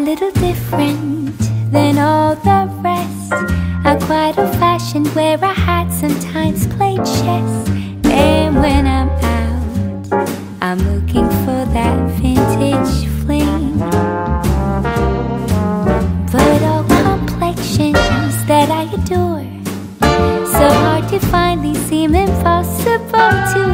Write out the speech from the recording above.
little different than all the rest. I'm quite old-fashioned, wear a hat, sometimes play chess. And when I'm out, I'm looking for that vintage fling. But all complexions that I adore, so hard to find, these seem impossible to